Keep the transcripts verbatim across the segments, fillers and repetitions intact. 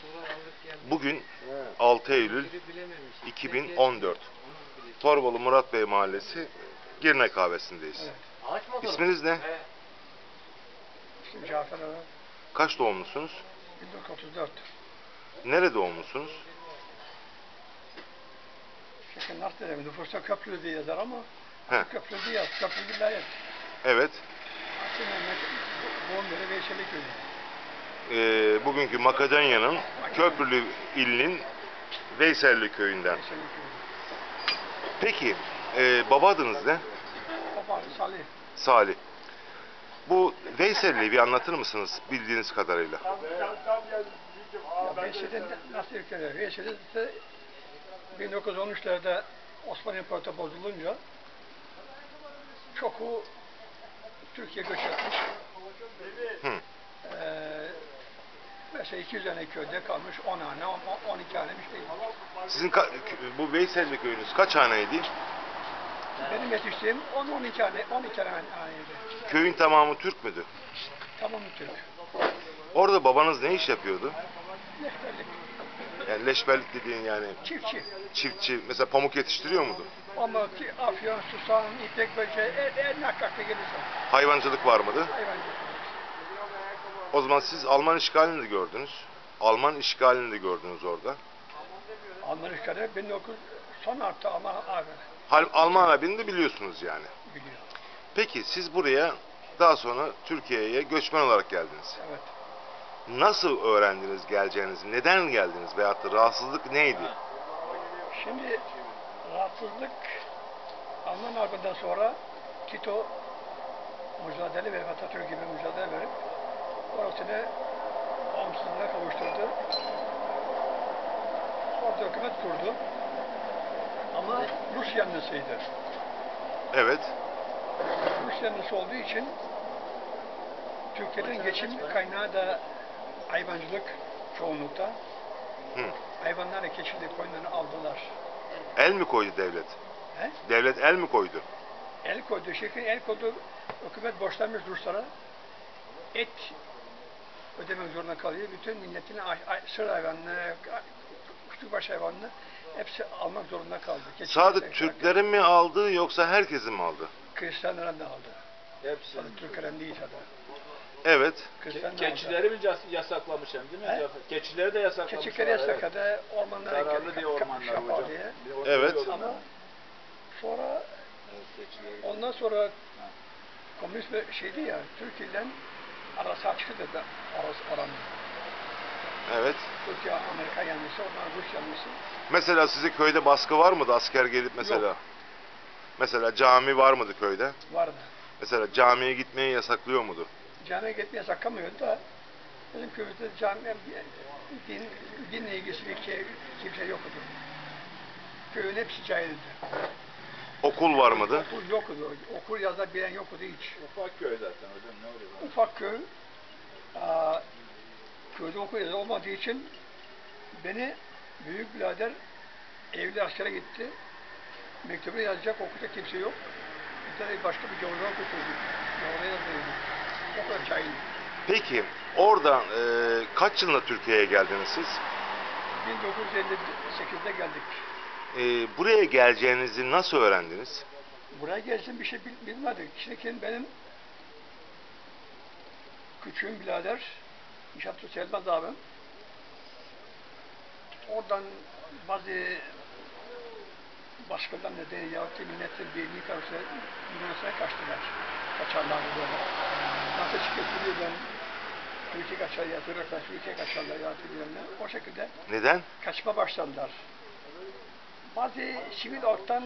Bugün altı Eylül iki bin on dört. Torbalı Murat Bey Mahallesi Girne Kahvesi'ndeyiz. Evet. İsminiz ne? İsmim Cafer Ağa. Kaç doğumlusunuz? bin dokuz yüz otuz dört. Nerede doğumlusunuz? Şimdi nasıl diyeyim? Nüfusta Köprülü diye yazar ama He. Köprülü diye yaz. Köprülü vilayet. Evet. Aslında doğum yeri Veyşeli Köyü. Ee, bugünkü Makedonya'nın Köprülü ilinin Veyselli köyünden. Veyşeli Köyü. Peki, e, baba adınız ne? Baba Salih. Salih. Bu Veyselli'yi bir anlatır mısınız bildiğiniz kadarıyla? Ya Veyşeli nasıl ülkeler? Veyşeli ise bin dokuz yüz on üçlerde Osmanlı İmparatorluğu bozulunca çoku Türkiye göç etmiş. Hı. Ee, mesela iki yüz tane köyde kalmış, on hane, on iki hane bir şey. Sizin bu Veyselli köyünüz kaç haneydi? Benim yetiştiğim on on iki hane, on iki haneydi. Köyün tamamı Türk müdür? Tamamı Türk. Orada babanız ne iş yapıyordu? Leşberlik. Yani leşberlik dediğin yani Çiftçi. çiftçi. Mesela pamuk yetiştiriyor muydu? Ama ki Afyon, Susam, İpek böceği, el, el nakakta gelirse. Hayvancılık var mıydı? Hayvancılık. O zaman siz Alman işgalini de gördünüz. Alman işgalini de gördünüz orada. Alman işgali bin dokuz yüz son artı Alman abi. Hal, Alman abini de biliyorsunuz yani. Biliyor. Peki siz buraya daha sonra Türkiye'ye göçmen olarak geldiniz. Evet. Nasıl öğrendiniz geleceğinizi? Neden geldiniz? Veyahut da rahatsızlık neydi? Şimdi rahatsızlık Alman Harbi'nden sonra Tito mücadele verip Atatürk gibi mücadele verip orasını bağımsızlığına kavuşturdu. Orada hükümet kurdu. Ama Rus yanlısıydı. Evet. Rus yanlısı olduğu için Türkiye'nin geçim kaynağı da hayvancılık çoğunlukta. Hı. Hayvanları, keçileri, koyunları aldılar. El mi koydu devlet? He? Devlet el mi koydu? El koydu. Şekil el koydu. Hükümet borçlanmış Ruslara. Et ödemek zorunda kalıyor. Bütün milletin sır hayvanını, küçükbaş hayvanını hepsi almak zorunda kaldı. Keçi Sadece mesela, Türklerin mi aldı yoksa herkesin mi aldı? Hristiyanların da aldı. Hepsi. Türklerin değil tabi. Evet. Ke keçileri mi yasaklamış hem değil mi? He? Keçileri de yasaklamışlar. Keçileri yasakladı. Evet. Ormanlara zararlı diye ormanlar hocam. Diye. Evet. Ama sonra Evet, ondan sonra komünist bir şeydi ya, Türkiye'den arası açıktı da arası oranı. Evet. Türkiye, Amerika yanlısı, ondan Rus yanlısı. Mesela size köyde baskı var mıydı? Asker gelip mesela. Yok. Mesela cami var mıydı köyde? Vardı. Mesela camiye gitmeyi yasaklıyor muydu? Camiye gitmeye yasakamıyordu da bizim köyümüzde cami, din, dinle ilgisi bir şey, kimse yoktu. Köyün hepsi cahildi. Okul var mıydı? Okul yoktu. Okul yazabilen yoktu hiç. Ufak köy zaten hocam, ne oluyor? Ufak köy. Aa, köyde okul yazı olmadığı için beni büyük birader evli askere gitti. Mektubu yazacak, okuyacak kimse yok. Bir tane başka bir gavurdan okutuyorduk. Gavurdan yazıyorduk. O kadar cahil. Peki oradan e, kaç yılında Türkiye'ye geldiniz siz? bin dokuz yüz elli sekizde geldik. E, buraya geleceğinizi nasıl öğrendiniz? Buraya gelsin bir şey bil, bilmedik. Şimdi benim küçüğüm birader, İnşaatçı Selmaz abim, oradan bazı başkalarının nedeni yahut da milletin birliği karşı Yunanistan'a kaçtılar. Kaçarlardı böyle. Nasıl çıkıyor ben Türkiye kaçar yatırırlar, Türkiye kaçarlar yatırırlar. O şekilde Neden? kaçma başladılar. Bazı sivil ortadan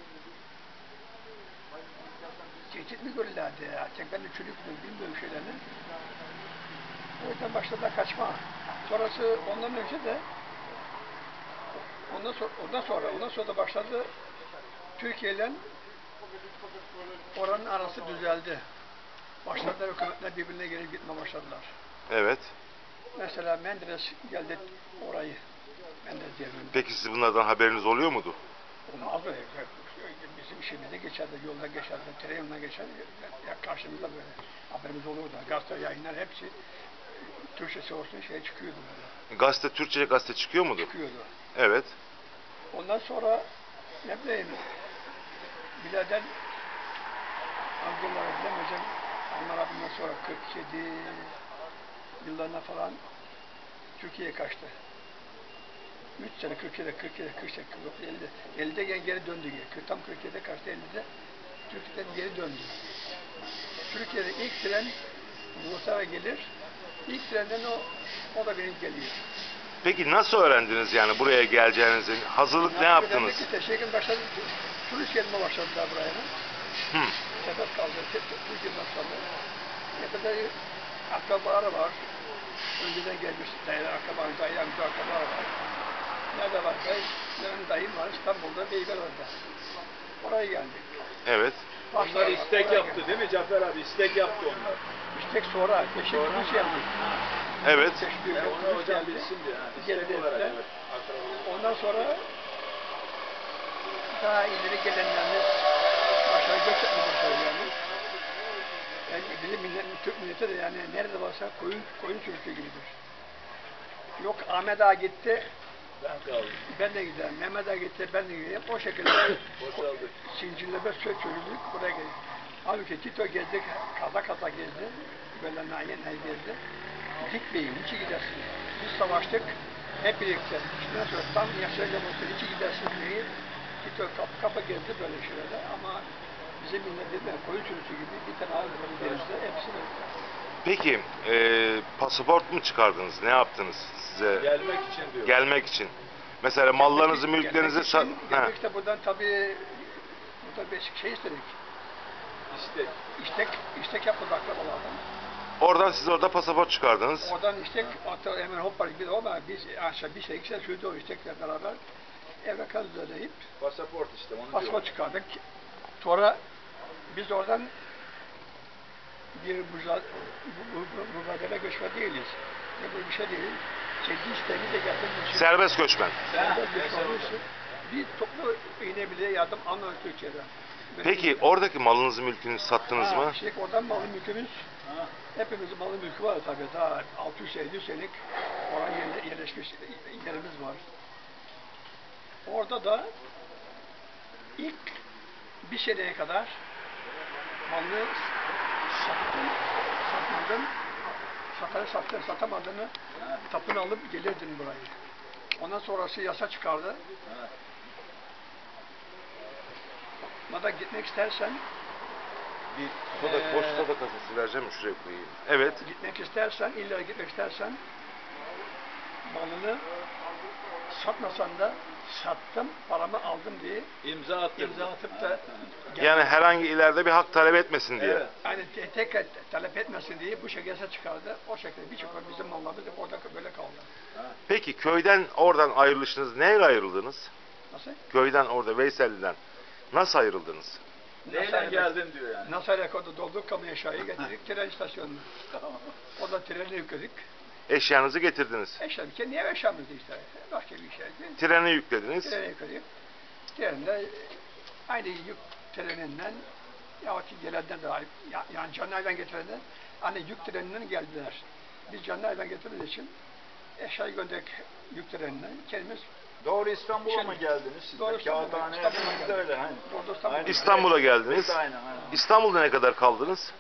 tehdit mi görürlerdi ya? Ben de çocuktum, bilmiyorum şeylerini. O yüzden başladılar kaçma. Sonrası ondan önce de ondan sonra ondan sonra ondan sonra da başladı Türkiye ile oranın arası düzeldi. Başladılar hükümetler birbirine gelip gitme başladılar. Evet. Mesela Menderes geldi orayı. Menderes diyelim. Peki siz bunlardan haberiniz oluyor muydu? Olmaz mı? Bizim işimizde geçerdi, yolda geçerdi, tereyağına geçerdi. Ya karşımızda böyle haberimiz olurdu. Gazete yayınlar hepsi Türkçesi olsun şeye çıkıyordu böyle. Gazete, Türkçe gazete çıkıyor mudur? Çıkıyordu. Evet. Ondan sonra ne bileyim birader amcalara bilemeyeceğim. Onlar abimden sonra kırk yedi yıllarına falan Türkiye'ye kaçtı. üç sene kırk yedi, kırk yedi, kırk sekiz, kırk dokuz, elli. ellide geri, geri döndü. Tam kırk yedide kaçtı, ellide Türkiye'den geri döndü. Türkiye'de ilk tren Bursa'ya gelir. İlk trenden o, o da benim geliyor. Peki nasıl öğrendiniz yani buraya geleceğinizi? Hazırlık ne yaptınız? Teşekkür başladı. Turist gelme başladılar buraya. Hı. Sebep kaldı. Turist gelme başladı. Ne kadar akrabalar var. Önceden gelmiş dayı, akrabanın dayı, amca akrabalar var. Nerede var dayı? Benim dayım var İstanbul'da, Beylerbeyi'de. Oraya geldik. Evet. Onlar istek yaptı değil mi Cafer abi? İstek yaptı onlar. İstek sonra. Teşekkür turist geldik. Evet. Teşekkür Yani onu turist hocam geldi. bilsin diye. Yani. Geldi İstek olarak işte. evet. Akraba. Ondan sonra daha ileri gelenlerimiz başarı göç etmeye başladı yani. Yani bizim millet, Türk milleti de yani nerede varsa koyun, koyun sürüsü gibidir. Yok Ahmet Ağa gitti, Ben kaldım. ben de giderim. Mehmet Ağa gitti, ben de gideyim. O şekilde Boşaldık. zincirleme söz çözüldük, buraya geldik. Halbuki Tito gezdik, kaza kaza gezdi. Böyle naye naye gezdi. Gitmeyin, hiç gidersiniz. Biz savaştık, hep birlikte. İşte sonra tam yaşayacağım olsun, hiç gidersiniz diye. Tito kapı kapı gezdi böyle şeylerle ama bizim millet değil mi? Koyun sürüsü gibi bir tane aldı denizde, hepsi de. Peki e, pasaport mu çıkardınız? Ne yaptınız size Gelmek için diyor. gelmek için? Mesela mallarınızı, Gelmek- mülklerinizi gelmek sat... için- Ha. Gelmek işte buradan tabii burada bir şey istedik. İstek. İstek, istek yapmadı akrabalardan. Oradan siz orada pasaport çıkardınız. Oradan istek, hatta hemen hoppadık biz ama biz aşağı bir sene, iki sene sürdü o istekle beraber evrakları düzenleyip Pasaport işte onu pasaport diyor. çıkardık. Sonra biz oradan bir müza- bu- bu- bu- mübadele göçmen değiliz. Ne bu bir şey değil. Kendi isteğimizle geldiğimiz için. Serbest göçmen. Serbest Ha, göçmen olduğu neyse için bir toplu iğne bile yardım almıyor Türkiye'den. Peki oradaki malınızı, mülkünüzü sattınız Ha, mı? Şimdi oradan malı mülkümüz, Ha. hepimizin malı mülkü var tabii. Daha altı yüz elli senelik oran yerle- yerleşmiş yerimiz var. Orada da ilk bir seneye kadar malını sattım, satmadım, satarı sattım, satamadığını tapını alıp gelirdin burayı. Ondan sonrası yasa çıkardı. Bana gitmek istersen, Bir soda, Ee, boş soda kasası vereceğim şuraya koyayım. Evet. gitmek istersen, illa gitmek istersen malını satmasan da sattım, paramı aldım diye İmza attı. imza atıp da Yani herhangi ileride bir hak talep etmesin diye. Evet. yani te- tekrar talep etmesin diye bu şekilde yasa çıkardı. O şekilde birçok bizim mallarımız hep orada böyle kaldı. Peki köyden oradan ayrılışınız neyle ayrıldınız? Nasıl? Köyden orada Veyselli'den nasıl ayrıldınız? Neyle geldin diyor yani. Nasıl alakalı dolduk kamu eşyayı getirdik tren istasyonuna. Oradan treni yükledik. Eşyanızı getirdiniz. Eşya bir kere niye eşyamızdı işte? Başka bir şeydi. Treni yüklediniz. Treni yükledik. Trende aynı yük treninden yahut ki gelenden de ya- yani canlı hayvan getirenden hani yük treninden geldiler. Biz canlı hayvan getirdiğimiz için eşyayı gönderdik yük treninden. Kendimiz Doğru İstanbul'a Şimdi- mı geldiniz siz? Doğru de? İstanbul'a- Kağıthane'ye İstanbul'a biz de geldik. öyle. Hani. Doğru İstanbul'a Aynen. İstanbul'a geldiniz. Biz de aynen. aynen. İstanbul'da ne kadar kaldınız?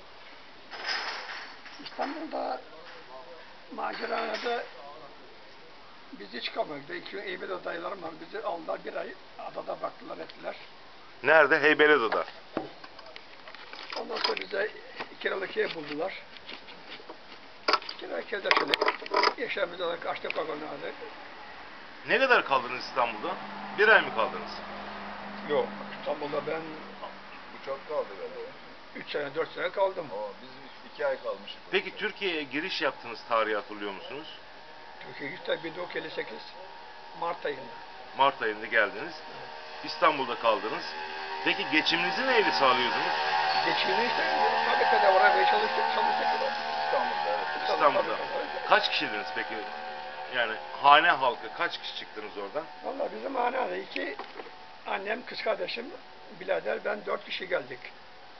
İstanbul'da macerada bizi çıkamadık. İki gün Eybeli adaylarım var. Bizi aldılar bir ay adada baktılar ettiler. Nerede? Heybeliada'da. Ondan sonra bize kiralık ev buldular. Kiralık evde yaşadık. Eşyamızı aldık, açtık vagonu aldık. Ne kadar kaldınız İstanbul'da? Bir ay mı kaldınız? Yok, İstanbul'da ben Bu çok kaldı böyle. üç sene, dört sene kaldım. O, biz üç- iki ay kalmışız. Peki Türkiye'ye giriş yaptığınız tarihi hatırlıyor musunuz? Türkiye'ye işte bin dokuz yüz elli sekiz Mart ayında. Mart ayında geldiniz. İstanbul'da kaldınız. Peki geçiminizi neyle sağlıyordunuz? Geçiğini işte fabrikada oraya çalıştık, çalıştık. İstanbul'da evet. İstanbul'da. Kaç kişiydiniz peki? Yani hane halkı kaç kişi çıktınız oradan? Vallahi bizim hanede iki annem, kız kardeşim, birader, ben dört kişi geldik.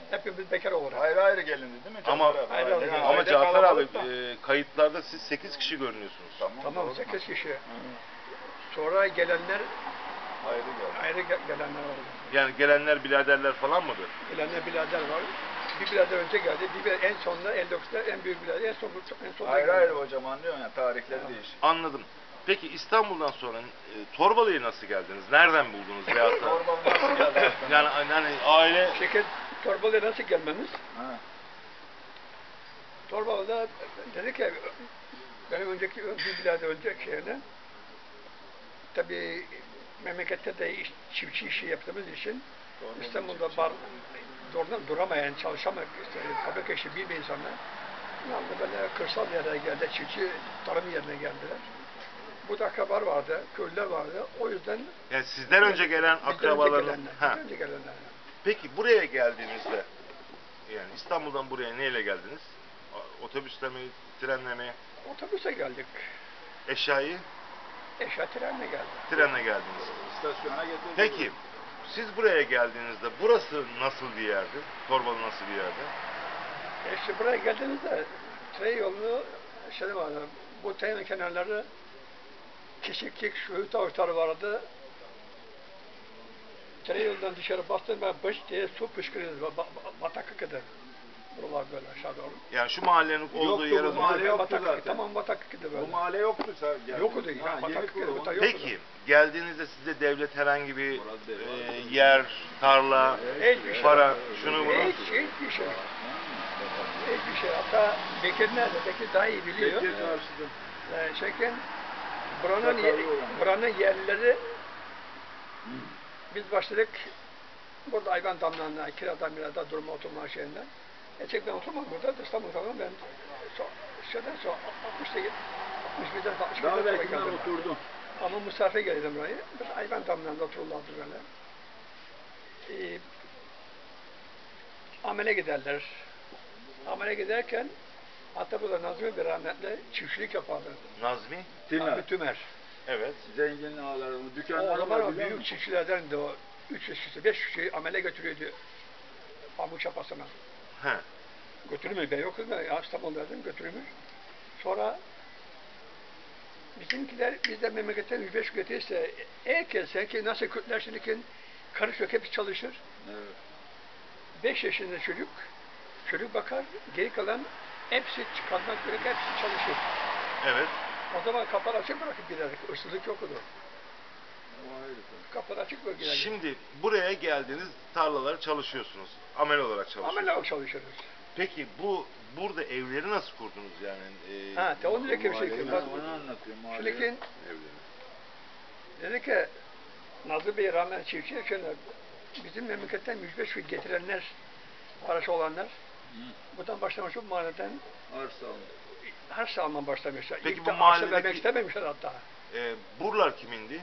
Hepimiz bekar olarak. Ayrı ayrı gelindi değil mi Cafer Ama abi? ayrı ayrı. Yani ama aile Cafer abi kalabalık da. e, kayıtlarda siz sekiz kişi görünüyorsunuz. Tamam, Tamam, doğru. sekiz kişi. Hı. Sonra gelenler, Ayrı geldi. ayrı ge- gelenler var. Yani gelenler biraderler falan mıdır? Gelenler birader var. Bir birader önce geldi, bir birader en sonunda elli dokuzda en büyük birader en son en sonunda Ayrı geldi. ayrı hocam anlıyorsun ya tarihleri değişik. Anladım. Peki İstanbul'dan sonra e, Torbalı'ya nasıl geldiniz? Nereden buldunuz veyahut da? Torbalı nasıl geldi? Yani hani aile Şirket Torbalı'ya nasıl gelmemiz? Ha. Torbalı'da dedi ki benim önceki bir birader önceki şeyine tabii memlekette de iş, çiftçi işi yaptığımız için Torbalı İstanbul'da çiftçi. bar doğrudan duramayan, çalışamak, işte, fabrika işi bir insanlar yanında böyle kırsal yerlere geldi, çiftçi tarım yerine geldiler. Bu da akrabalar vardı, köylüler vardı. O yüzden yani sizden önce gelen bizden önce akrabalarınız. gelenler, Ha. bizden önce gelenler. Peki buraya geldiğinizde yani İstanbul'dan buraya neyle geldiniz? Otobüsle mi, trenle mi? Otobüse geldik. Eşyayı Eşya trenle geldi. trenle geldiniz. İstasyona getirdi. Peki siz buraya geldiğinizde burası nasıl bir yerdi? Torbalı nasıl bir yerdi? E işte buraya geldiğimizde tren yolunu şey vardı, bu trenin kenarları kesiklik, şu taşları vardı. Tren yolundan dışarı bastım ben bış diye su püskürüyordu, ba- ba- bataklık idi. Buralar böyle aşağı doğru. Yani şu mahallenin olduğu Yoktu yer bu o zaman. mahalle yoktu Bataklık, zaten. tamam bataklık idi Bu böyle. mahalle yoktu sadece. Yoktu ya, Ha, yeni bataklık idi, kurulmuş. bu da yoktu. Peki geldiğinizde size devlet herhangi bir Murat Bey e, var. yer, tarla, Hiçbir şey. para, şunu bunu. Hiç, hiçbir şey. Hiçbir şey. Hatta Bekir nerede? Bekir daha iyi biliyor. Bekir karşıda. Ee, Şekin, buranın, ye- Sakarya olan. buranın yerlileri biz başladık burada hayvan damlarına, kirada mirada durma oturma şeyinden. Gerçek ben oturmam burada, İstanbul'da falan ben so, şeyden sonra altmışta altmış birden altmış birden Daha sonra belki ben geldim. oturdum. Ama misafir geldim buraya. Biz hayvan damlarında otururlardı böyle. Ee, amele giderler. Amele giderken hatta burada Nazmi bir rahmetli çiftçilik yapardı. Nazmi? Tümer. Abi Tümer. Evet. Zengin ağalarını, O dükkanları zaman var o biliyor büyük musun? çiftçilerden de o üç kişisi, beş kişi amele götürüyordu pamuk çapasına. He. Götürmüyor, ben yoktum ben İstanbul'daydım, götürmüyor. Sonra bizimkiler bizden memleketten üç beş götürürse herkes, herkes nasıl Kürtler şimdiki karış yok hep çalışır. Evet. Beş yaşında çocuk, çocuk bakar, geri kalan hepsi çıkarmak gerek, hepsi çalışır. Evet. O zaman kapıları açık bırakıp giderdik, hırsızlık yoktu. O ayrı tabii. Kapıları açık bırakıp giderdik. Şimdi buraya geldiniz, tarlaları çalışıyorsunuz. Amel olarak çalışıyorsunuz. Amele olarak çalışırız. Peki bu burada evleri nasıl kurdunuz yani? Ee, Ha, te onu direkt bir şey Mahalleyi ki. ben onu anlatıyorum. mahalle. Şimdiki dedi ki Nazlı Bey rahmetli çiftçi şöyle bizim memleketten yüz beş bin getirenler, parası olanlar Hı. buradan başlamış bu mahalleden Arsa almış. harç alma başlamışlar. Peki İlk bu de arsa mahalledeki- vermek istememişler hatta. e, buralar kimindi?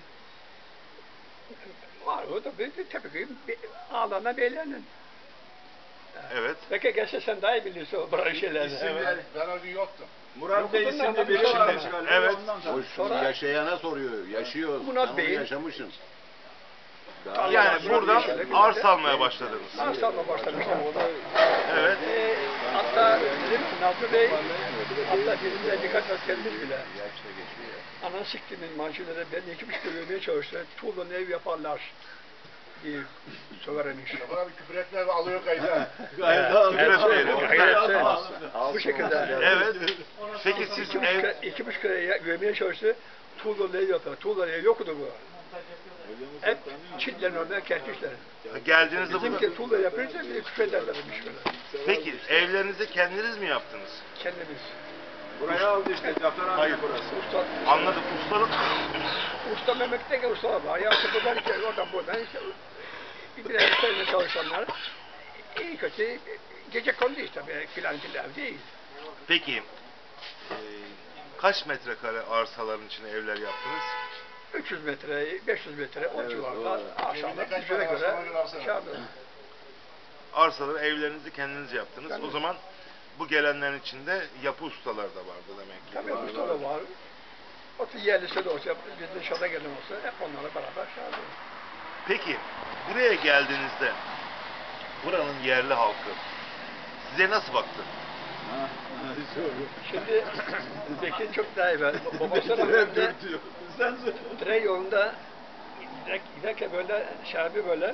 Var o da bir tabii ki bir ağlarına beylerinin. Evet. Belki gelse sen daha iyi biliyorsun o buranın şeylerini. İsim Evet. ver. Ben o gün yoktum. Murat Bey Yoktu da isimli biri anlamışlar varmış ama. galiba. Evet. Ondan O sonra. Sonra- yaşayana soruyor. Yaşıyor. Murat Sen onu Bey'in- yaşamışsın. Daha Yani Murat buradan Bey şöyle arsa almaya başladınız. Arsa alma başlamışlar. Evet. Ee, hatta dedim ki Nazlı Bey hatta bizimle birkaç kez gelmiş bile. Yaşta geçiyor ya. Ana siktimin mancınları beni iki buçuk yıl çalıştı. Tuğla'n ev yaparlar diye söveremiş. Bana bir küfür etme alıyor kayda. Evet, evet. Bu şekilde. Evet. Peki siz İki buçuk, ev, lira- iki buçuk liraya vermeye çalıştı. Tuğla'n ev yapar. Tuğla'n ev yoktu bu. Hep çitlerin orada kerpiçler. geldiğinizde burada... Bizimki tuğla yapınca bir küfür ederlermiş böyle. Peki evlerinizi kendiniz mi yaptınız? Kendimiz. Buraya aldı işte Cafer abi Hayır. burası. Usta, Anladım. Ustalık. usta Mehmet'te gel usta var. Ayağı buradan işte oradan buradan işte bir biraz üstlerine çalışanlar iyi kötü gece kondu işte böyle filan filan değil. Peki e, kaç metrekare arsaların içine evler yaptınız? üç yüz metre, beş yüz metre o Evet, civarda doğru. aşağıda Kaç yüzüne para göre arsa var, arsa var. aşağıda. Arsaları, evlerinizi kendiniz yaptınız. Kendim. O zaman bu gelenlerin içinde yapı ustaları da vardı demek ki. Tabii usta da var. O yerlisi de olsa, biz dışarıda gelen olsa hep onlarla beraber aşağıda. Peki buraya geldiğinizde buranın yerli halkı size nasıl baktı? Ha, Şimdi Zeki çok daha evvel. Babası rahmetli Sen söyle. tren yolunda giderek- giderken böyle şarabı böyle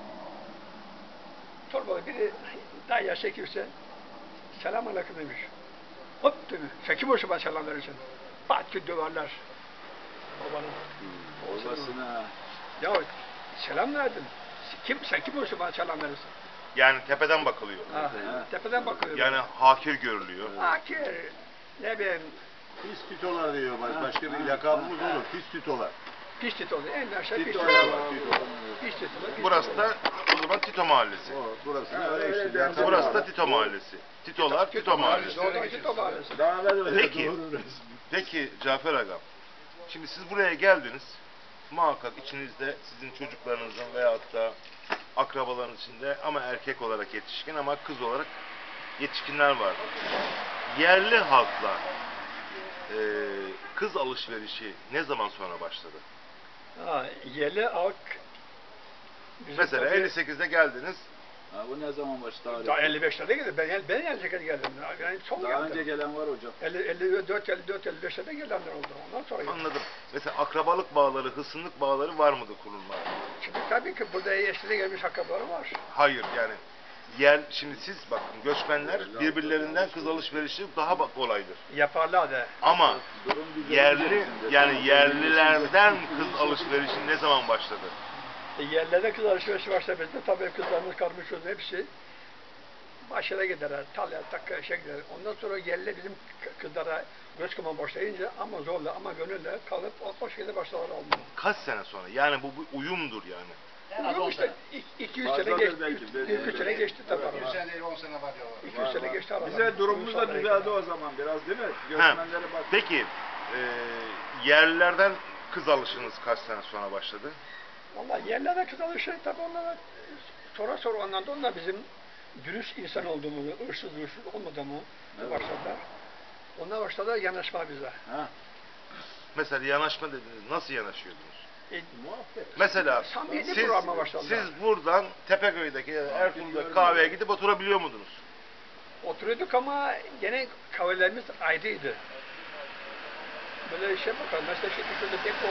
torbalı biri daha yaşa kimse selam aleyküm demiş. Hop demiş. Sen kim olsun bana selam verirsin? Batı döverler. Babanın. Babasına. Ya selam verdim. Kim, sen kim olsun bana selam verirsin? Yani tepeden bakılıyor. Ha, tepeden bakıyor. Yani hakir görülüyor. Akir. Ne bileyim. Pis titolar diyor. Baş- Başka bir lakabımız olur. Pis titolar. Pis titolu. En aşağı pis Titolar titolu. var. Titolar. Pis titolu. pis Burası titolu. da o zaman Tito Mahallesi. O, burası Ha, öyle öyle işte. dersin. lakabı Burası var. da Tito Mahallesi. Titolar Tito Mahallesi. Doğru, Tito Mahallesi. Daha evvel öyle Peki. doğru resmi. Peki Cafer Agam, şimdi siz buraya geldiniz. Muhakkak içinizde sizin çocuklarınızın veyahut da akrabalarınız içinde ama erkek olarak yetişkin ama kız olarak yetişkinler var. Yerli halkla e, kız alışverişi ne zaman sonra başladı? Ha, yerli halk bizim Mesela tabii- elli sekizde geldiniz. Ha, bu ne zaman başladı? Daha elli beşlerde geldim. Ben, ben elli sekizde geldim. Yani son Daha geldim. önce gelen var hocam. elli, elli dört, elli dört, elli beşlerde gelenler oldu. Ondan sonra geldim. Anladım. Mesela akrabalık bağları, hısımlık bağları var mıdır kurulmaya? Şimdi tabii ki burada eşliğe gelmiş akrabalarım var. Hayır yani. Yer, şimdi siz bakın göçmenler birbirlerinden kız alışverişi daha ba- kolaydır. Yaparlar da. Ama Durum güzel yerli bizim de. yani Tamam, yerlilerden bizim kız için- alışverişi ne zaman başladı? E, yerlerde kız alışverişi başta bizde tabii kızlarımız karmışız hepsi. Başına giderler, talya, takka, işe gider. Ondan sonra yerli bizim k- kızlara göç kılma başlayınca ama zorla ama gönülle kalıp o, o şekilde başlar olmuyor. Kaç sene sonra? Yani bu bir uyumdur yani. Yok işte iki üç sene Fazladır geçti. belki, iki belki. üç sene geçti tabii. Bir sene değil on sene var diyorlar. iki üç sene geçti aradan. Bize durumumuz da Uyum düzeldi sağlayınca. o zaman biraz değil mi? Ha, Göçmenlere bak. peki e, yerlilerden kız alışınız kaç sene sonra başladı? Vallahi yerlerde kız alışıyor tabii onlara sonra sonra ondan da onlar bizim dürüst insan olduğumuzu, hırsız hırsız olmadığımı Evet. başladılar. Onlar başladılar yanaşma bize. Ha, Mesela yanaşma dediniz. Nasıl yanaşıyordunuz? E, muhabbet. Mesela Samimi siz, programla başladılar. siz buradan Tepeköy'deki ya da Ertuğrul'da kahveye gidip oturabiliyor muydunuz? Oturuyorduk ama gene kahvelerimiz ayrıydı. Böyle şey bakalım. Mesela şimdi şurada tek o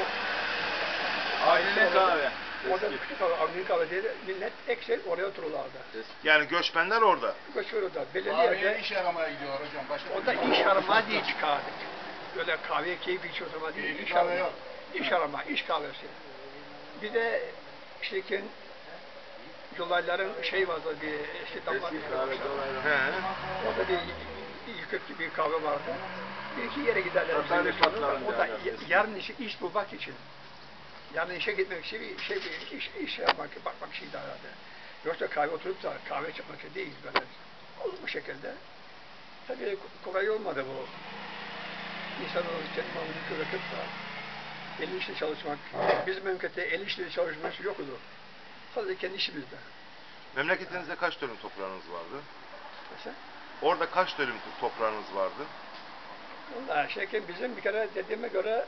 Ailenin kahve. orada Eski. küçük kahve, avni kahve değil, millet eksel oraya otururlardı. Yani göçmenler orada. Göçüyordu. Belirli Kahveye yerde iş aramaya gidiyor hocam. Başka o da iş arama diye çıkardık. Böyle kahveye keyif iç oturma değil, Keyfi iş kahve arama. yok. İş arama, iş kahvesi. Bir de şirkin Yolayların şey vardı, bir eski damlar. Eski kahve dolaylı. He. Orada bir yıkık gibi bir kahve vardı. Bir iki yere giderler. Tatar bizim sonra da. rıfatlarında O da yani y- eski. yarın işi iş bulmak için. Yarın işe gitmek için bir şey bir iş, iş yapmak, bakmak için herhalde. Yoksa kahve oturup da kahve çıkmak için değil böyle. Olur bu şekilde. Tabii kolay olmadı bu. İnsan o kendi malını bırakıp da el işle çalışmak. Bizim memlekette el işle çalışmak yoktu. Sadece kendi işimizde. Memleketinizde kaç dönüm toprağınız vardı? Mesela. Orada kaç dönüm toprağınız vardı? Vallahi şeker bizim bir kere dediğime göre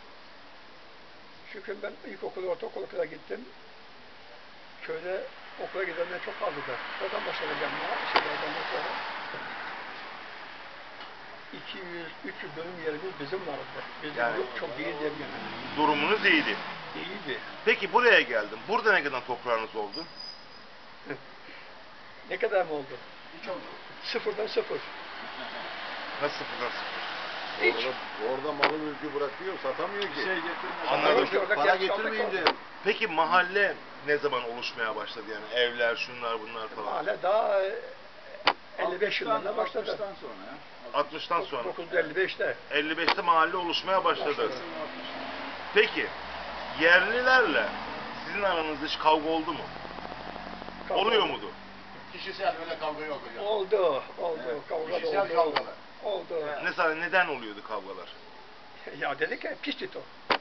çünkü ben ilkokul, ortaokula kadar gittim. Köyde okula gidenler çok fazladı. Oradan başladı gelmeye, şeylerden sonra. iki yüz üç yüz dönüm yerimiz bizim vardı. Bizim Yani- yok, çok değil diye yani. Durumunuz iyiydi. İyiydi. Peki buraya geldim. Burada ne kadar toprağınız oldu? Ne kadar mı oldu? Hiç oldu. Sıfırdan sıfır. Nasıl sıfırdan sıfır? Hiç. Orada, orada malı mülkü bırakıyor, satamıyor ki. Bir şey getirmez. Anladım. Yok, yok, Para yok, getirmeyince. yok. Peki mahalle ne zaman oluşmaya başladı yani? Evler, şunlar, bunlar falan. Hala daha e, elli beş yılında başladı. altmıştan sonra ya. altmıştan sonra. dokuz yüz elli beşte. elli beşte mahalle oluşmaya başladı. Başladı. Peki yerlilerle sizin aranızda hiç kavga oldu mu? Oluyor mudur? Kişisel böyle kavga yok hocam. Oldu, oldu. Kavga da Kişisel oldu. kavgalar. Oldu. Mesela neden oluyordu kavgalar? Ya dedik ya pis o.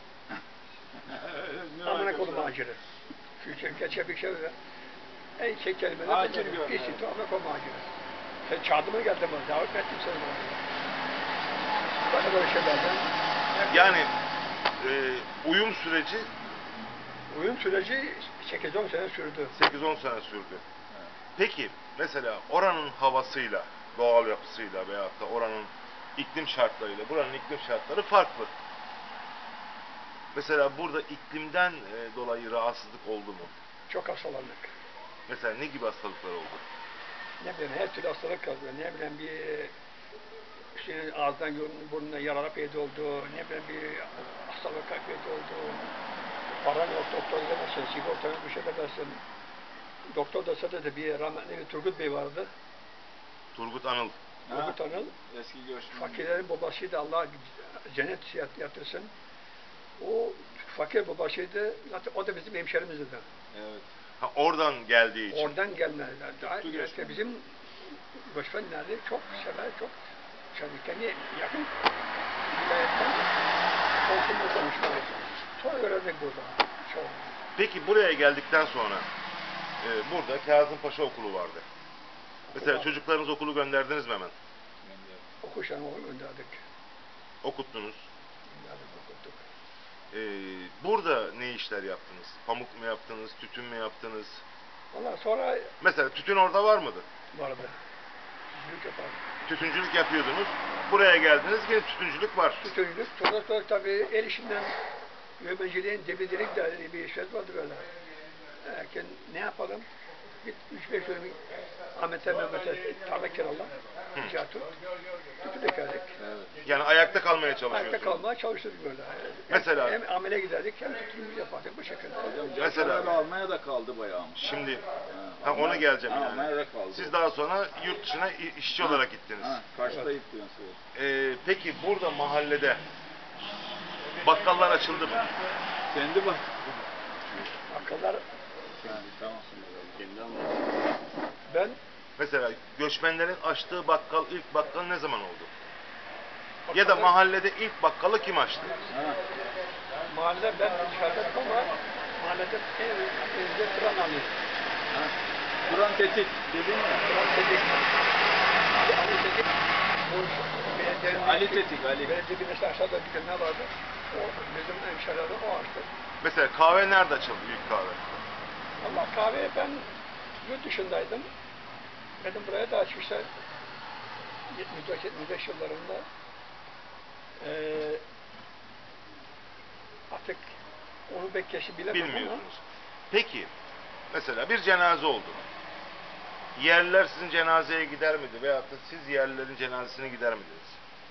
Ne Amına alakası kolum var? acırı. Şu geçe bir şey ver. En şey kelimeler Acil de gör. pis o amına kolum acırı. Sen çağırdı mı geldin bana? Davet mi ettim seni bana? Böyle böyle şeylerden. Yani e, uyum süreci Uyum süreci sekiz on sene sürdü. sekiz on sene sürdü. Peki mesela oranın havasıyla, doğal yapısıyla veyahut da oranın iklim şartlarıyla buranın iklim şartları farklı. Mesela burada iklimden e, dolayı rahatsızlık oldu mu? Çok hastalandık. Mesela ne gibi hastalıklar oldu? Ne bileyim her türlü hastalık kalıyor. Ne bileyim bir işte ağızdan burnundan yaralar peyda oldu. Ne bileyim bir hastalık peyda oldu. Paran yok, doktor gidemezsin, sigortaya bir şey edersin. Doktor da sadece bir rahmetli bir Turgut Bey vardı. Turgut Anıl. Turgut Anıl, Eski göçmen. fakirlerin babasıydı, Allah cennet yatırsın. O fakir babasıydı, zaten o da bizim hemşerimizdi. Evet. Ha, oradan geldiği için. Oradan gelmezler. Daha Tuttu işte göçmen. bizim göçmenleri çok sever, çok yani kendi yakın vilayetten komşumuz konuşmak. Sonra öğrendik burada. Çok. Peki buraya geldikten sonra e, burada Kazımpaşa Okulu vardı. Mesela Okul- çocuklarınız okulu gönderdiniz mi hemen? Okuşan oğlu gönderdik. Okuttunuz. Gönderdik, okuttuk. E, burada ne işler yaptınız? Pamuk mu yaptınız, tütün mü yaptınız? Valla sonra Mesela tütün orada var mıydı? vardı. Tütüncülük yapardık. Tütüncülük yapıyordunuz. Buraya geldiniz, yine tütüncülük var. Tütüncülük, sonra sonra tabii el işinden yövmenciliğin debidilik de bir işler vardı böyle. Erken ne yapalım? Git üç beş dönüm Ahmet'e Mehmet'e tarla kirala. Ticaret tut. Tütü dökerdik. Yani ayakta kalmaya çalışıyorsunuz. Ayakta kalmaya çalışırdık böyle. Mesela- Hem, hem amele giderdik hem tütünümüzü yapardık bu şekilde. Mesela- Mesela Almanya'da kaldı bayağı. Şimdi ha, ona geleceğim Ha, yani. Almanya'da kaldı. Siz daha sonra yurt dışına i- işçi Ha, olarak gittiniz. Ha, kaçta Evet. gittiniz? Ee, peki burada mahallede bakkallar açıldı mı? Kendi bak. Akıllar Ha, tamam. ben Mesela göçmenlerin açtığı bakkal, ilk bakkal ne zaman oldu? Ya da bakkallar- mahallede ilk bakkalı kim açtı? Ha, mahallede ben dışarıda ama mahallede en önce Kur'an alıyor. ha. Kur'an tetik dedin ya. Kur'an dedik. Ali dedik. Bu belediyenin- Ali Tetik, Ali. Belediye bir mesela aşağıda bir tane vardı. O bizim hemşehrilerde o açtı. Mesela kahve nerede açıldı ilk kahve? Allah kahve ben yurt dışındaydım. Benim buraya da açmışlar. yetmiş dört yetmiş beş yıllarında. Ee, artık onu pek kesin bilemem ama Bilmiyorsunuz. Peki mesela bir cenaze oldu. Yerliler sizin cenazeye gider miydi? Veyahut da siz yerlilerin cenazesine gider miydiniz?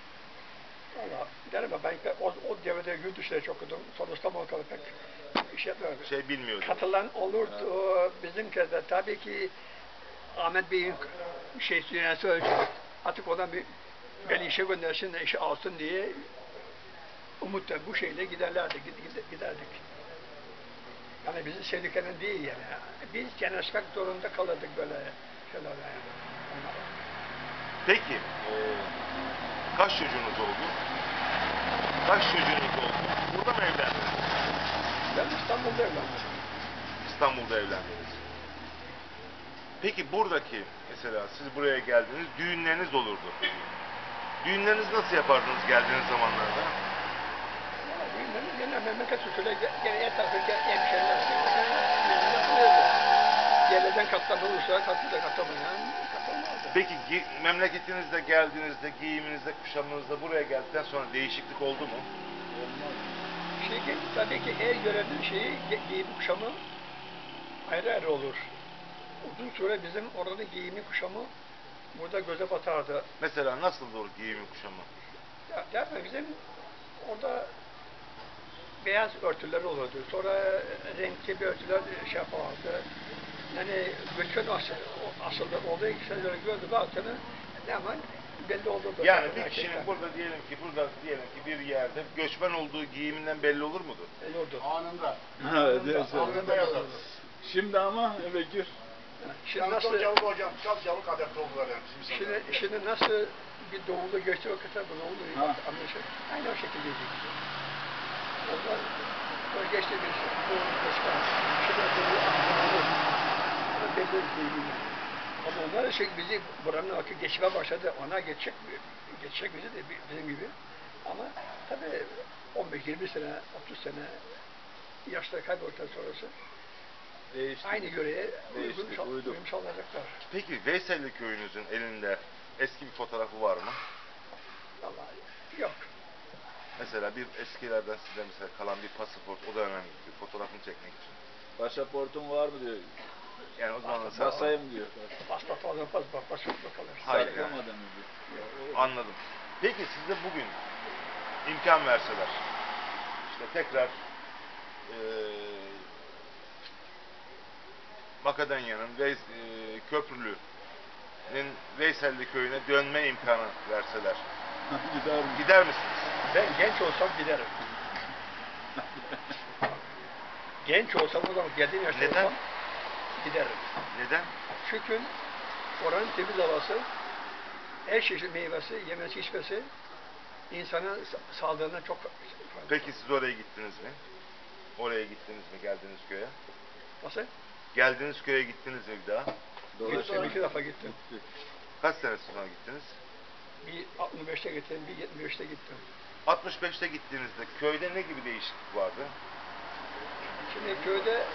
valla derim ama ben pek o, o devrede yurt dışında çok okudum. Sonra İstanbul'a kalıp pek iş yapmıyordum. Şey bilmiyordunuz. Katılan olurdu. Bizim kızda tabii ki Ahmet Bey'in şey söyledi. Artık ona bir beni işe göndersin de işe alsın diye umutla bu şeyle giderlerdi, gid- giderdik. Yani bizi sevdiklerinin değil yani. Biz yanaşmak zorunda kalırdık böyle şeyler yani. Onlara. Peki e, kaç çocuğunuz oldu? Kaç çocuğunuz oldu? Burada mı evlendiniz? Ben İstanbul'da evlendim. İstanbul'da evlendiniz. Peki buradaki mesela siz buraya geldiniz, düğünleriniz olurdu. Düğünlerinizi nasıl yapardınız geldiğiniz zamanlarda? Valla düğünlerin gene memleket usulü gene her tarafı hemşehriler düğün yapılıyordu. Yerlerden katlanma olursa katıldı, katılmayan katılmazdı. Peki gi- memleketinizde geldiğinizde, giyiminizde, kuşamınızda buraya geldikten sonra değişiklik oldu mu? Şey, tabii ki her görevli şeyi ge- giyim kuşamı ayrı ayrı olur. Uzun süre bizim oranın giyimi kuşamı burada göze batardı. Mesela nasıl olur giyimi kuşamı? Ya, derler bizim orada beyaz örtüler olurdu. Sonra renkli bir örtüler şey yapardı. Yani göçmen asıl, asılda olduğu kişileri gördü baktığını hemen belli olurdu. Yani Kadın, bir kişinin erkekler. burada diyelim ki burada diyelim ki bir yerde göçmen olduğu giyiminden belli olur mudur? Olurdu. Anında. Ha, diyorsun. Anında yazar. Şimdi ama Bekir. Şimdi Çok nasıl, çabuk hocam, çok çabuk adapte oldular yani bizim şimdi, insanlar. şimdi nasıl bir doğulu göçtü o kadar bu doğulu Ha. anlaşılır. Aynı o şekildeydi. Onlar o geçti bir şey. Doğulu göçmen. Şimdi doğulu anlaşılır. Ama belli değil. Ama onlar şey bizi buranın akı geçime başladı. Ona geçecek, geçecek bizi de bizim gibi. Ama tabii on beş yirmi sene, otuz sene yaşta kaybolduktan sonrası Değişti. aynı yöreye Değişti, uygun, şal, uyduk. uyum sağlayacaklar. Peki Veyselli köyünüzün elinde eski bir fotoğrafı var mı? Vallahi yok. Mesela bir eskilerden size mesela kalan bir pasaport, o da önemli bir fotoğrafını çekmek için. Pasaportun var mı diyor. Yani o zaman nasıl? Basayım diyor. Paspat olmaz, paspat, paspat kalır. Hayır. Saklamadınız diyor. Anladım. Peki size bugün imkan verseler, işte tekrar eee Makedonya'nın Veys, eee, Köprülü'nün Veyselli köyüne dönme imkanı verseler, Gider mi? gider misiniz? Ben genç olsam giderim. Genç olsam o zaman geldiğim yaşta Neden? olsam giderim. Neden? Çünkü oranın temiz havası, her çeşit meyvesi, yemesi, içmesi insanın sa- sağlığına çok faydalı. Peki siz oraya gittiniz mi? Oraya gittiniz mi? Geldiğiniz köye? Nasıl? Geldiğiniz köye gittiniz mi bir daha? Gittim, iki defa gittim. Kaç sene sonra gittiniz? Bir altmış beşte gittim, bir yetmiş beşte gittim. altmış beşte gittiğinizde köyde ne gibi değişiklik vardı? Şimdi köyde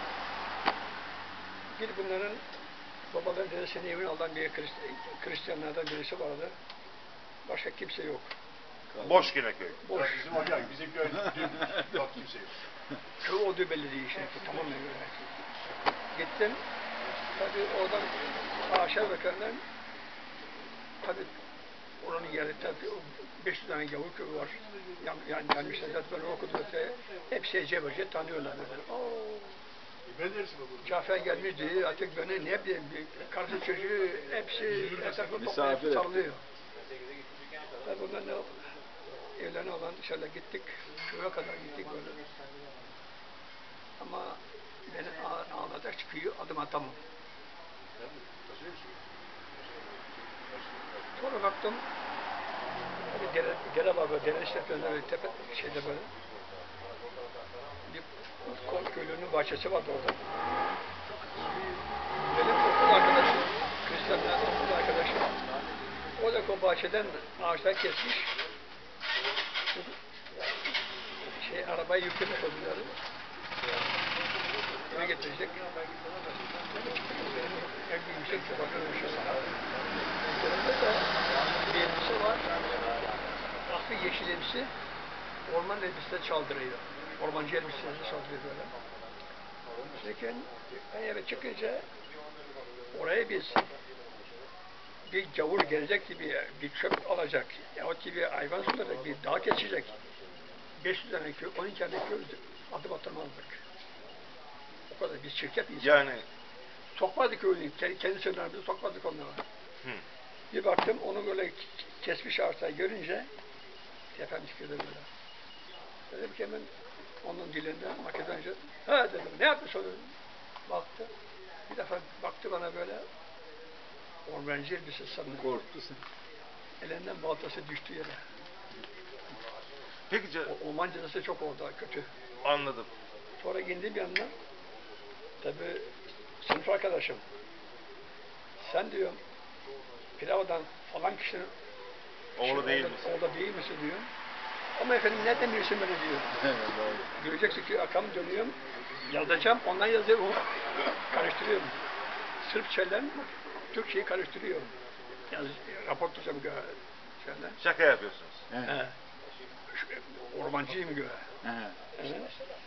bir bunların babaların dedesinin evini alan bir Hrist- Hristiyanlardan birisi vardı. Başka kimse yok. Boş yine köy. Boş. Bizim hocam, bizim köy yok kimse yok. Köy olduğu belli değil işte. Tamamen öyle. Gittim. Tabii oradan aşağı bakarken tabii oranın yeri tabii beş yüz tane gavur köyü var. Yani, yani gelmişler. Zaten ben okudum. Hepsi Ece Böce tanıyorlar böyle. Oo, Ne dersin o? Cafer gelmişti. Artık beni ne bileyim karısı çocuğu hepsi etrafı Misafir toplayıp etti. sallıyor. Tabii bundan ne evlerini alan dışarıda gittik. Köye kadar gittik böyle. Ama beni ağ- ağladı çıkıyor, adım atamam. Sonra baktım, tabii dere, dere var böyle, dere işletmede böyle, tepe şeyde böyle. Bir kol köylünün bahçesi vardı orada. Benim okul arkadaşım, Hristiyanlardan okul arkadaşım. O da o bahçeden ağaçlar kesmiş. Şey, arabayı yüklemiş oldular. Eve getirecek. En büyük yüksek tabakalı bir şey var. Üzerinde de bir elbise var. Aklı yeşilimsi. Orman elbisesi çaldırıyor. Ormancı elbisesi çaldırıyor böyle. Şimdi ben eve çıkınca oraya biz bir gavur gelecek gibi bir çöp alacak yahut bir hayvan sulayacak, bir dağ geçecek. beş yüz tane köy, on iki tane köy adım atırmazdık. O kadar biz çirkef insan. Yani Sokmadık köyünü, kendi, kendi sınırlarımızı sokmadık onlara. hı. Bir baktım onu böyle kesmiş ağaçlar görünce tepem çıkıyordu böyle. Dedim ki hemen onun dilinden Makedonca, ha dedim, ne yapmış o dedim. Baktı, bir defa baktı bana böyle, ormancı elbise sanırım. Korktu. Elinden baltası düştü yere. Peki ce- O, orman cezası çok orada kötü. anladım. Sonra indim yanına. Tabii sınıf arkadaşım. Sen diyorum Pilava'dan falan kişinin Oğlu değil orada, misin? orada değil misin diyor. Ama efendim nereden bilirsin beni diyor. Göreceksin ki akam dönüyorum. Yazacağım. Ondan yazıyorum. Karıştırıyorum. Sırpçayla Türkçeyi karıştırıyorum. Yaz, rapor tutacağım göre. Şöyle. Şaka yapıyorsunuz. He. Şu- Ormancıyım göre. Evet.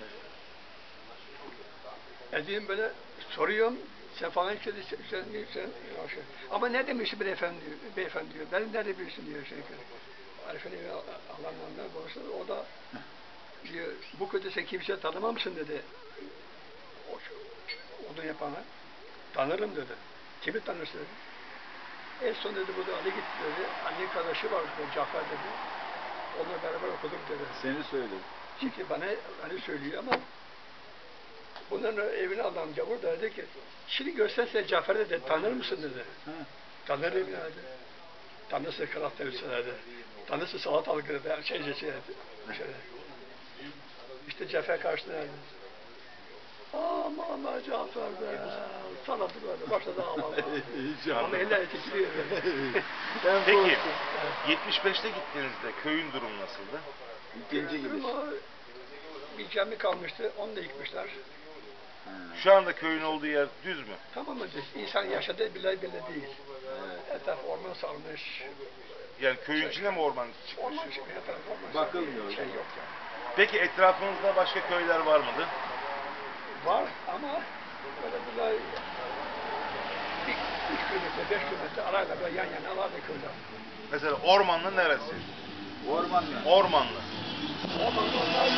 Edeyim böyle soruyorum. Sen falan işte sen, sen, sen ya şey. Ama ne demişsin beyefendi diyor, beyefendi diyor. Ben nerede bilirsin diyor şey. Arif'in evi Allah'ın babası o da diyor bu köyde sen kimse tanımamışsın dedi. O onu yapana. Tanırım dedi. Kimi tanırsın dedi. En son dedi burada Ali gitti dedi. Ali'nin kardeşi vardı dedi, Cafer dedi. Onunla beraber okuduk dedi. Seni söyledi. Çünkü bana Ali söylüyor ama bunların evine alan gavur da dedi ki şimdi görsen sen Cafer dedi, tanır mısın dedi. Ha. Tanırım ya dedi. Tanrısı karakterisi dedi. Tanrısı salatalık dedi. Her şey şey dedi. Şöyle. İşte Cafer karşısında dedi. Aman ama Cafer be. Salatı böyle başladı ağlamaya. Ama eller titriyor böyle. Ben Peki korktum. yetmiş beşte gittiğinizde köyün durumu nasıldı? İkinci gidiş. Ama bir cami kalmıştı. Onu da yıkmışlar. Şu anda köyün olduğu yer düz mü? Tamamen düz. İnsan yaşadığı bile bile değil. Evet. Etraf orman sarmış. Yani köyün içinde mi orman çıkmış? Orman çıkıyor. Etraf orman Bakılmıyor. sarmış. Şey yok yani. Peki etrafınızda başka köyler var mıdır? Var ama böyle burada bir, üç kilometre, beş kilometre arayla böyle yan yana var bir köyler. Mesela Ormanlı neresi? Ormanla. Ormanlı. Ormanda onlar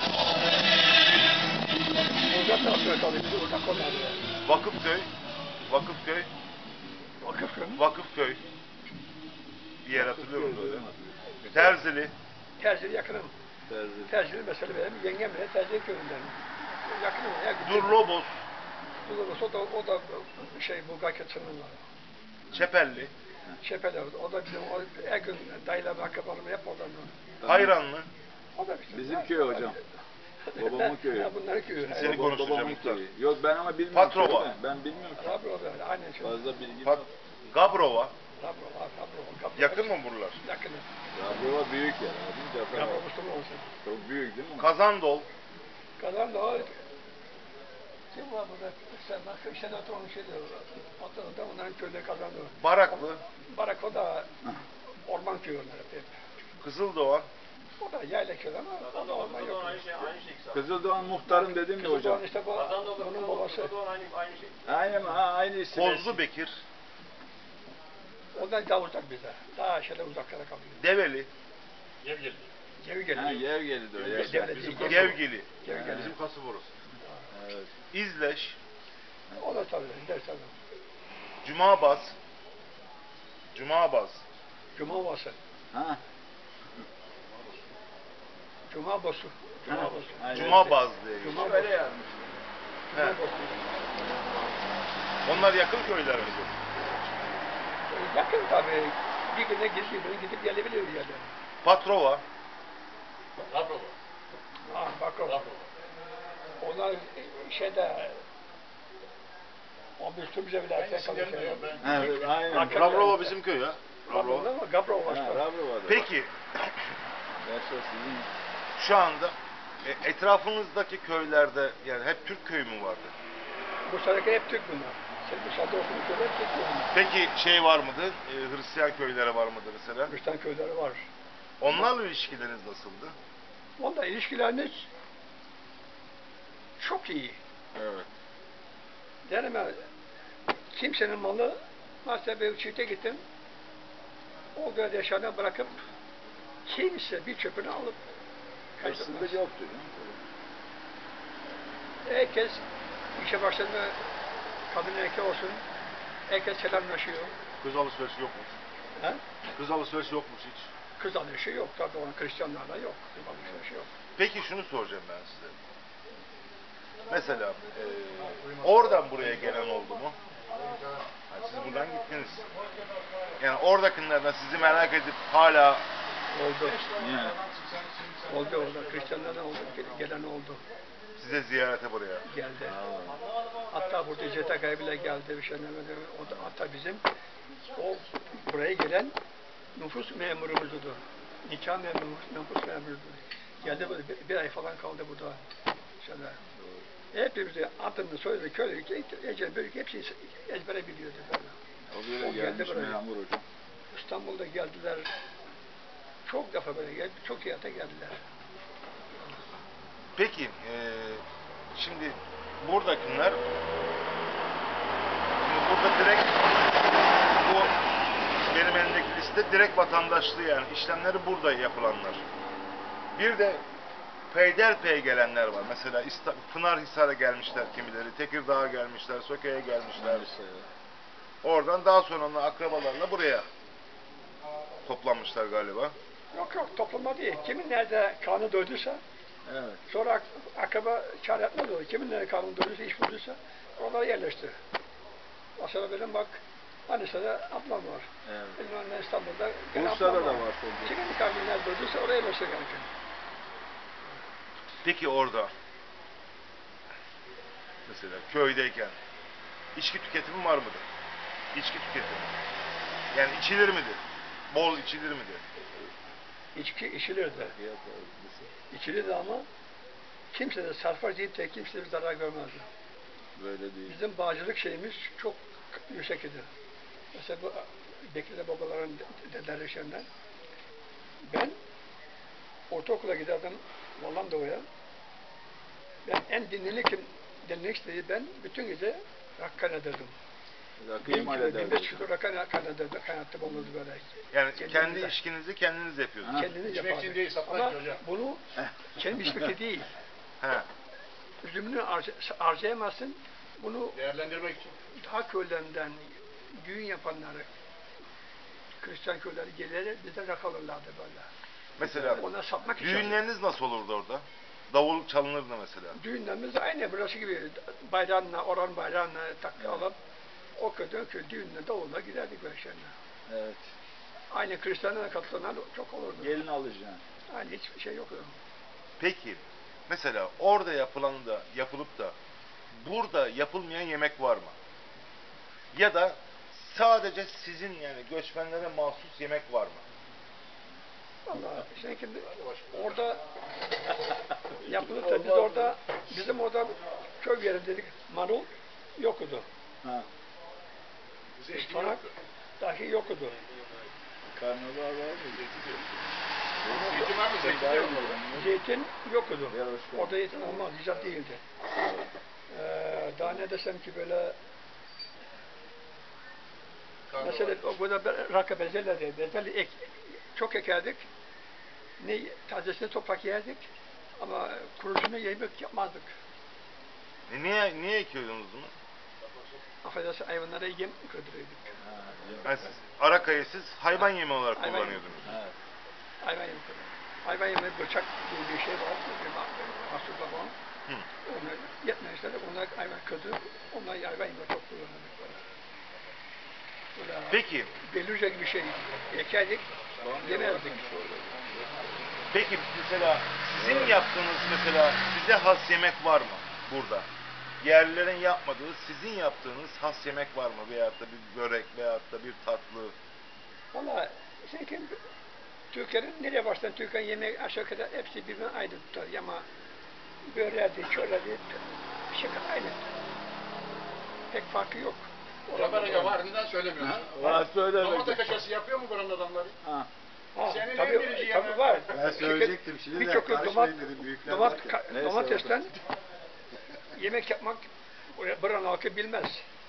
uzak tarafına kalıyor. Bizi uzak onlar yani. Vakıfköy. Vakıfköy. Vakıf köyü. Vakıfköy. Bir yer hatırlıyor musun öyle? Terzili. Terzili yakınım. Terzi. Terzili mesela benim yengem bile Terzili köyünden. Yakınım. Ya, Durlobos. Durlobos. O da, o da şey Bulgar keçinin var. Çepelli. Şepeler. O da bizim o, her gün dayılarım, akrabalarım hep oradan. Hayranlı. O da bizim. Bizim köy hocam. Babamın köyü. Ya bunların köyü. Seni Evet. konuşacağım Babamın muhtar. köyü. Yok ben ama bilmiyorum. Patrova. köyü de. Ben bilmiyorum. ki. Rabro böyle. Aynen şey. Fazla bilgim Pat yok. Gabrova. Rabro var. Rabro var. Rabro Yakın var. mı buralar? Yakın. Rabrova büyük yer abi. Cafer Rabro abi. Mustafa olsun. Çok büyük değil mi? Kazandol. Kazan da var. Kim var burada? Sen bak sen otur onun şey diyor. Atlanta onların köyleri kazandı. Baraklı. Barak o da orman köyü onlar hep. Kızıldoğan. O da yayla köyü ama o da orman yok. Kızıldoğan muhtarım dedim ya hocam. Kızıldoğan işte bu, bunun babası. Aynen ha aynı isim. Kozlu Bekir. Ondan daha uzak bize. Daha şöyle uzaklara kalıyor. Develi. Cevi Ha geliyor. yer geldi o yer. Devlet Bizim değil. Gevgili. Cevi geliyor. Bizim kasım orası. Evet. İzleş. O da tabii. Ders tabii. Cumabaz. Cumabaz. Cuma bası. Ha. Cuma bosu. Cuma bosu. Aynen. Cumabaz diye. Cuma geçiyor. bosu. Öyle yazmış. Cuma He. bosu. Onlar yakın köyler midir? E, Yakın tabii. Bir güne gidip, gidip, gidip gelebiliyor bir yerden. Patrova. Ha bak o. Onlar şeyde o bir bize vilayetine kalıyor. Evet, aynen. Hakkari Rabrova yani. bizim köy ya. Gabrova mı? Gabrova Ha, başka. Rabrova'da. Peki Gerçi sizin şu anda e, etrafınızdaki köylerde yani hep Türk köyü mü vardı? Bu sırada hep Türk bunlar. Sen bu sırada okuduk köyler Türk bunlar. Peki şey var mıdır? E, Hristiyan köyleri var mıdır mesela? Hristiyan köyleri var. Onlarla ilişkileriniz nasıldı? Onda ilişkilerimiz çok iyi. evet. Yani ben kimsenin malı mesela bir çifte gittim. O göl yaşamına bırakıp kimse bir çöpünü alıp kaçırmaz. Aslında yoktu. değil mi? Herkes işe başladığında kadın erkek olsun. Herkes selamlaşıyor. Kız alışverişi yokmuş. Ha? Kız alışverişi yokmuş hiç. Kız alışverişi yok. Tabii onun Hristiyanlarda yok. Kız alışverişi yok. Peki şunu soracağım ben size. Mesela e, oradan buraya gelen oldu mu? Yani siz buradan gittiniz. Yani oradakilerden sizi merak edip hala Oldu. Niye? Oldu orada. Hristiyanlardan oldu. Gelen oldu. size ziyarete buraya. Geldi. Aa, Hatta burada İzzet Akay bile geldi. Bir şey demedi. O da, hatta bizim o buraya gelen nüfus memurumuzdu. Nikah memurumuz, nüfus memuruydu. Geldi böyle bir, bir ay falan kaldı burada. Şöyle. Hepimizi adını soyadı, köyü, Ecel Bölük hepsini ezbere biliyordu böyle. o böyle O geldi gelmiş buraya. memur hocam. İstanbul'da geldiler. Çok defa böyle geldi, çok ziyarete geldiler. Peki e, şimdi buradakiler şimdi burada direkt bu benim elimdeki liste direkt vatandaşlığı yani işlemleri burada yapılanlar. Bir de peyderpey gelenler var. Mesela İsta- Pınarhisar'a gelmişler kimileri, Tekirdağ'a gelmişler, Söke'ye gelmişler. Neyse. Oradan daha sonra onun akrabalarla buraya toplanmışlar galiba. Yok yok topluma değil. Kimin nerede kanı doyduysa Evet. sonra ak akraba çare etmez o. Kimin nerede kanı doyduysa, iş bulduysa oralara yerleşti. Mesela benim bak Manisa'da ablam var. Evet. Benim annem İstanbul'da gene Bursa'da ablam da var. var tabii. Kimin kanı nerede doyduysa oraya yerleşti gereken. Peki orada mesela köydeyken içki tüketimi var mıdır? İçki tüketimi. Yani içilir midir? Bol içilir midir? İçki içilirdi. İçilirdi ama kimse de sarfar deyip de kimse de bir zarar görmezdi. Böyle değil. Bizim bağcılık şeyimiz çok yüksek idi. Mesela bu Bekir'de babaların dedeleri şeyler. Ben ortaokula giderdim Hollanda'ya. Ben en dinlenik kim dinlenik istediği ben bütün gece rak kaynatırdım. Rakıyı bin mal kilo, bin ederdi. beş kilo rak kaynatırdım, kaynattım olurdu böyle. Yani Kendiniz kendi de- içkinizi kendiniz yapıyorsunuz. Ha. Kendiniz İçmek yapardık. için değil, satmak Ama için hocam. bunu kendim içmek değil. He. Üzümünü harca, harcayamazsın. Bunu Değerlendirmek için. daha köylerinden düğün yapanları, Hristiyan köyleri gelirler, bize rak alırlardı böyle. Mesela Ona satmak için. düğünleriniz nasıl olurdu orada? Davul çalınırdı mesela. Düğünlerimiz de aynı burası gibi. Bayrağına, oran bayrağına takı alıp o köyden köy düğününe davulla giderdik böyle şeyler. Evet. Aynı Hristiyanlara katılanlar çok olurdu. Gelin alacaksın. Aynı hiçbir şey yoktu. Peki mesela orada yapılan da yapılıp da burada yapılmayan yemek var mı? Ya da sadece sizin yani göçmenlere mahsus yemek var mı? Vallahi şimdi orada yapılıp da biz orada bizim orada köy yeri dedik marul yoktu. Ha. Zeytin Ispanak yoktu. dahi yoktu. Karnabahar var mı? Zeytin var mı? Zeytin yok. Zeytin yoktu. Ya hoş geldin. Orada zeytin olmaz, icat değildi. Ee, daha ne desem ki böyle mesela o burada rakı bezeler diye bezelli ek, çok ekerdik. Ne tazesini toprak yerdik ama kurusunu yemek yapmazdık. E niye niye ekiyordunuz bunu? Affedersin hayvanlara yem kırdırıyorduk. Ha, yok. Yani siz Araka'yı siz hayvan yemi olarak Hayvan kullanıyordunuz. Evet. Hayvan yemi kırdırıyorduk. Hayvan yemi bıçak diye bir şey var. Mahsusla falan. Hı. Onlar yetmemişler de onlar hayvan kırdırıp onlar hayvan yemi çok kullanıyorduk. Böyle. Böyle Peki, Belüce gibi şey ekerdik, yemezdik. peki mesela sizin yaptığınız mesela size has yemek var mı burada? Yerlilerin yapmadığı sizin yaptığınız has yemek var mı? Veyahut da bir börek veyahut da bir tatlı. Valla sanki Türkiye'nin nereye başlayan Türkiye'nin yemeği aşağı yukarı hepsi birbirine aynı tutar ama böreği, çöreği, bir şey kadar aynı. Pek farkı yok. Zafer Hoca var, neden söylemiyorsun? Ha, var söyle. Domates kaşası yapıyor mu buranın adamları? Ha. Ha, Senin en tabii, birinci tabii yemeğin. var. Ben söyleyecektim şimdi de Birçok karışmayın domat, dedim, büyükler domat, varken. ka- Neyse, domatesten yemek yapmak buranın halkı bilmez.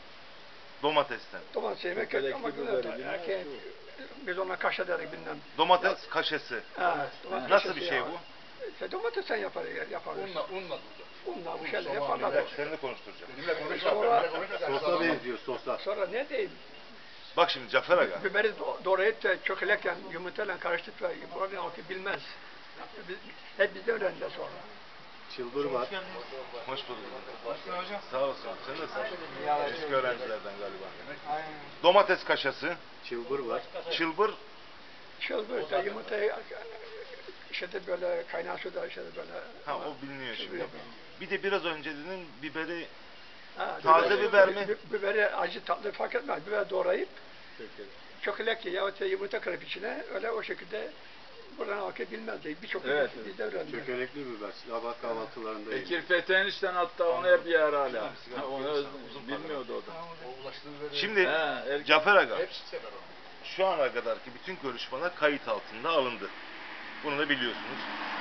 Domatesten. Domates yemek Çökelekli yapmak biberi bilmez. bilmez, Erkeğin- Biz ona kaşa deriz bilmem. Domates kaşesi. Ha, domates Nasıl kaşası bir şey ya. bu? İşte domatesten yapar, yaparız. Unla, unla durdu. Unla bir şeyler soğan, yaparlar. biber. Seni de konuşturacağım. Benimle konuşma, Sonra- benimle konuşma. Sosa benziyor, sosa. Sonra ne diyeyim? Bak şimdi Cafer Aga. Biberi do- doğrayıp da çökelerken yumurtayla karıştırıp da buranın halkı bilmez. Biz, hep bizden öğrendiler sonra. Çılbır var. Hoş bulduk. Sağ olasın. Sen nasılsın? Eski öğrencilerden galiba. Domates kaşası, Çılbır var. çılbır, Çılbır da yumurtayı işte de böyle kaynar suda işte de böyle. ha o biliniyor Çılbır şimdi. yapıyor. Bir de biraz önce dedin biberi, Ha, Taze biberi- biber mi? bi- Biberi acı tatlı fark etmez. Biber doğrayıp çökelek yahut da yumurta kırıp içine öyle o şekilde buranın halkı bilmez diye birçok Evet, evet, bizde öğrendiler. Çökelekli biber. Sabah kahvaltılarında Bekir yiyor. Fethi enişten hatta onu hep yer hala. Uzun sigara Ha, Onu koyuyorsan, öz- uzun bilmiyordu o da. O ulaştığı böyle. şimdi Ha, erkek- Cafer Aga, Hepsi sever onu. şu ana kadarki bütün görüşmeler kayıt altında alındı. Bunu da biliyorsunuz.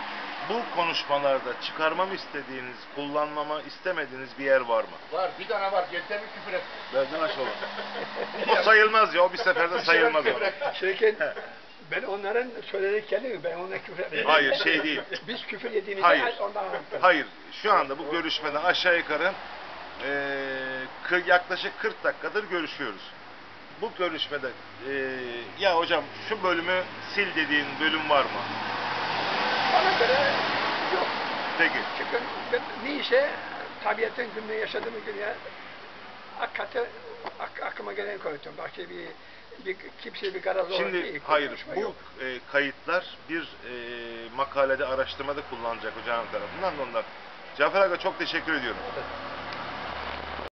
Bu konuşmalarda çıkarmamı istediğiniz, kullanmamı istemediğiniz bir yer var mı? Var, bir tane var. Yeter mi küfür et. Benden aşağı olan. O sayılmaz ya, o bir seferde sayılmaz o. Çünkü ben onların söylediklerini ben ona küfür etmiyorum. Hayır, şey değil. Biz küfür yediğimizde Hayır. ondan anlattım. Hayır, şu anda bu görüşmeden aşağı yukarı eee, kı- yaklaşık kırk dakikadır görüşüyoruz. Bu görüşmede eee, ya hocam şu bölümü sil dediğin bölüm var mı? Bana göre yok. Peki. Çünkü ben neyse tabiatın günde yaşadığım gün ya hakikaten ak aklıma gelen koydum. Başka bir, bir kimse bir garaz olarak Şimdi değil, hayır, konuşma bu yok. e, kayıtlar bir e, makalede, araştırmada kullanılacak hocam tarafından da ondan. Cafer Aga çok teşekkür ediyorum.